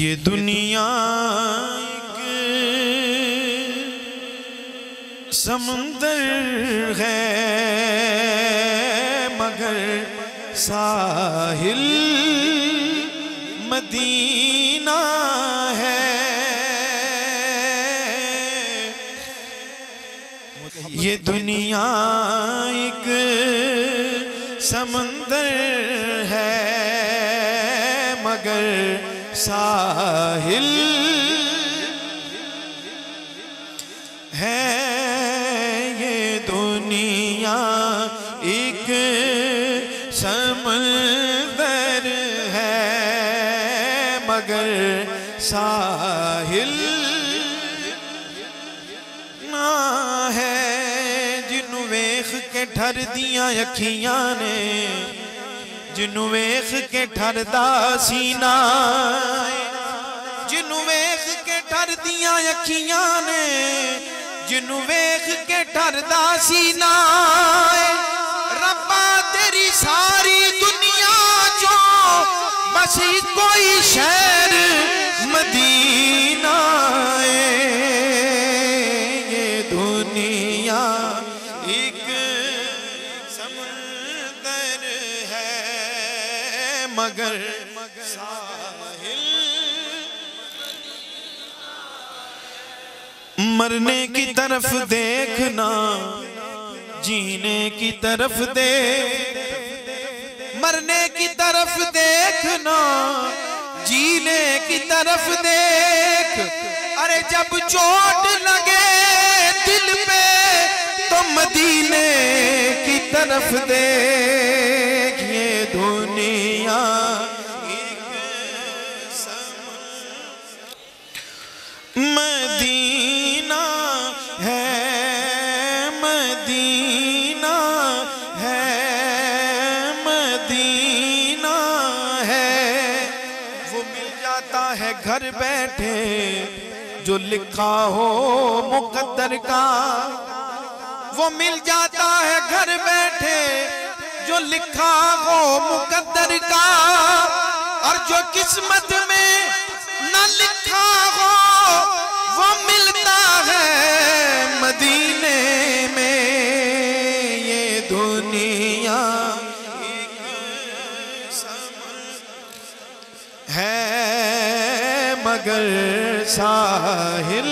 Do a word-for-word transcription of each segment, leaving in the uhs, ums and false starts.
ये दुनिया एक समुंदर है मगर साहिल मदीना है। ये दुनिया एक समुंदर है मगर साहिल है। ये दुनिया एक समंदर है मगर साहिल ना है। जिन्नू वेख के ठर दियां अखियां ने, जिन्नू वेख के ठरदा सीना, जिन्नू वेख के ठर दियां अखियां ने, जिन्नू वेख के ठरदा सीना। रब्बा तेरी सारी दुनिया जो बस कोई शहर मदीना है। ये दुनिया एक समंदर है मगर साहिल। मरने की तरफ देखना, जीने की तरफ देख, मरने की तरफ देखना, जीने की तरफ देख। अरे जब चोट लगे दिल पे तो मदीने की तरफ देख। ये दुनिया एक मदीना है, मदीना है, मदीना है। वो मिल जाता है घर बैठे जो लिखा हो मुकद्दर का। वो मिल जाता है घर बैठे जो लिखा हो मुकद्दर का। और जो किस्मत में न लिखा हो वो मिलता है मदीने में। ये दुनिया एक समंदर है मगर साहिल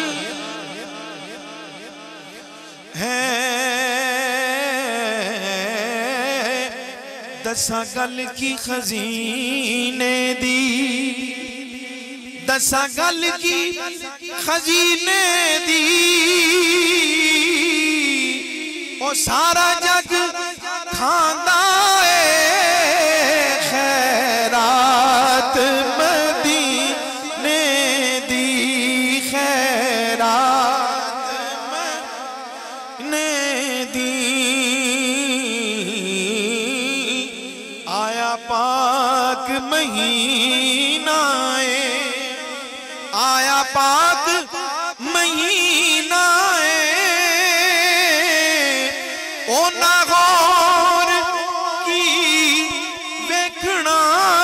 है। दसा गल की खजीने दी, दसा गल की खजीने दी। ओ सारा जग खांदा है खैरात मदीने दी, खैरात मदीने दी। आया पाक महीना, आया पाक महीना ओ नागौर की वेखना।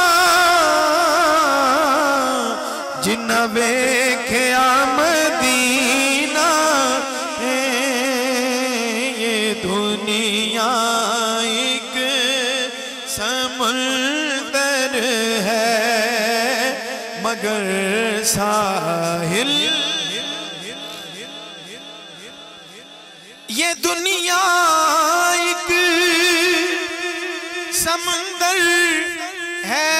जिन्ना वेख्या मदीना है। ये दुनिया एक समुंदर है मगर साहिल। ये दुनिया एक समंदर है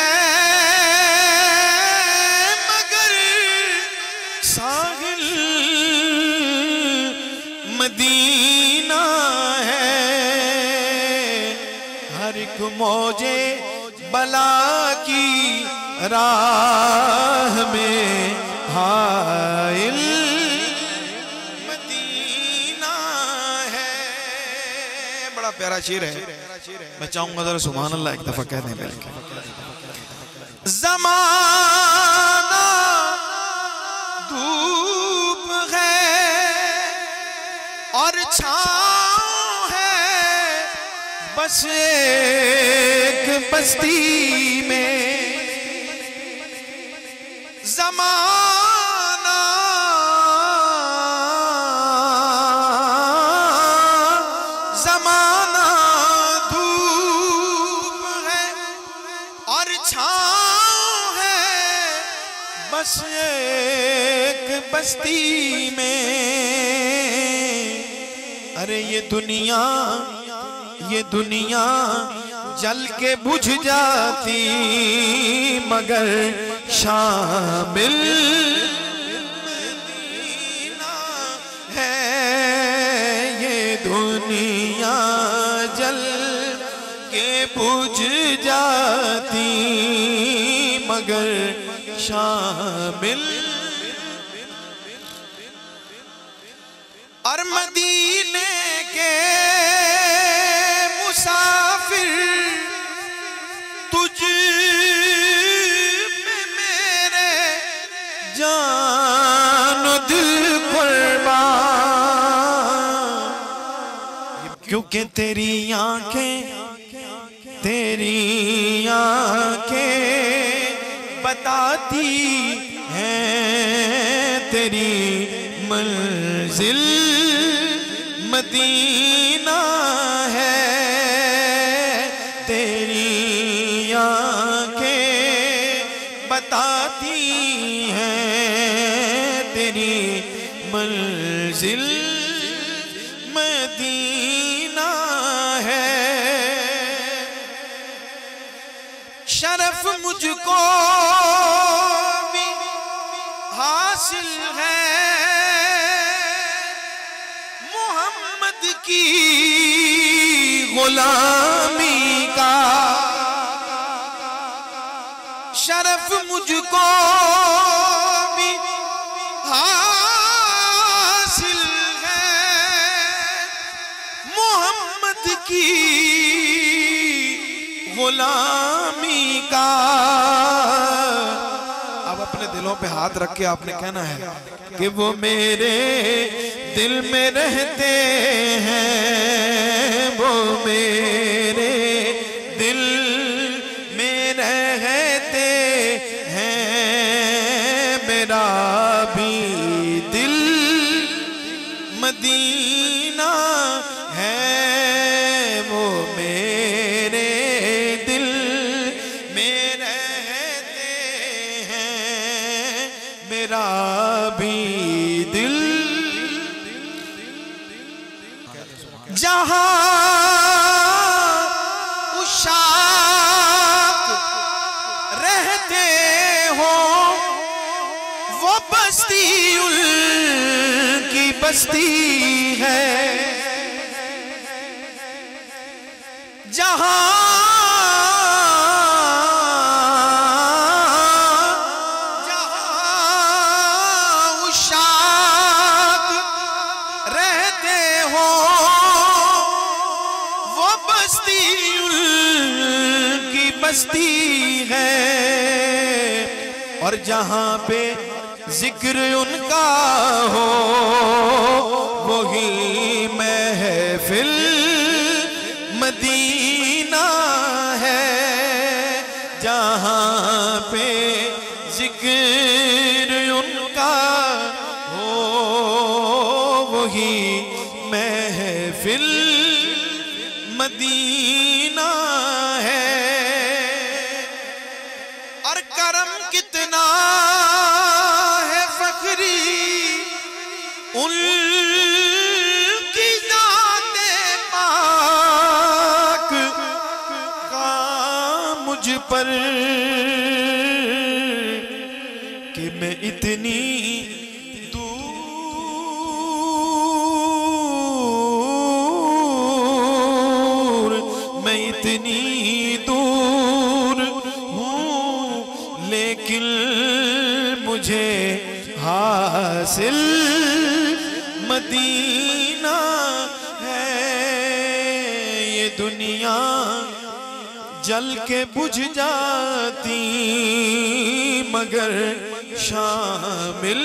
मगर साहिल मदीना है। हर एक मौजे बला की राह में हाइल मदीना है। बड़ा प्यारा शेर है, मैं चाहूंगा जरा सुभान अल्लाह एक दफा कह दें पहले। ज़माना धूप है और छाँव है बस एक बस्ती में। ज़माना ज़माना धूप है और छाँव है, बस एक बस्ती में। अरे ये दुनिया ये दुनिया जल के बुझ जाती, मगर शामिल मदीना है। ये दुनिया जल के बुझ जाती, मगर शामिल। और मदीने के मुसाफिर तुझ पे मेरे जान दिल कुर्बान, क्योंकि तेरी आंखें तेरी आंखें बताती हैं तेरी मंजिल मदीना है। तेरी आंखें बताती हैं तेरी मंजिल मदीना है। शरफ मुझको भी हासिल है की गुलामी का। शरफ मुझको भी हासिल है मोहम्मद की गुलामी का। अब अपने दिलों पे हाथ रख के आपने कहना है कि वो मेरे दिल में रहते हैं, वो मेरे दिल में रहते हैं। मेरा भी दिल मदीना है, वो मेरे दिल में रहते हैं। मेरा भी दिल जहां उशाक रहते हो, वो बस्ती उनकी बस्ती है। जहां बस्ती है। और जहां पे जिक्र उनका हो, वही महफिल मदीना है। जहां पे जिक्र उनका हो, वही महफिल मदीना है। और करम कितना है फखरी उनकी ज़ाते पाक का मुझ पर, कि मैं इतनी दूर मैं इतनी दूर हूँ, लेकिन मुझे हासिल मदीना है। ये दुनिया जल के बुझ जाती, मगर शामिल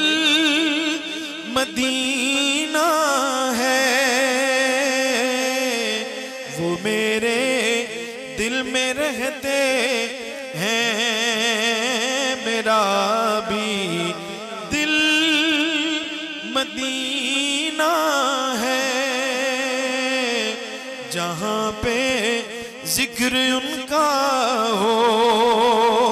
मदीना है। वो मेरे दिल में रहते हैं, मेरा भी मदीना है जहाँ पे जिक्र उनका हो।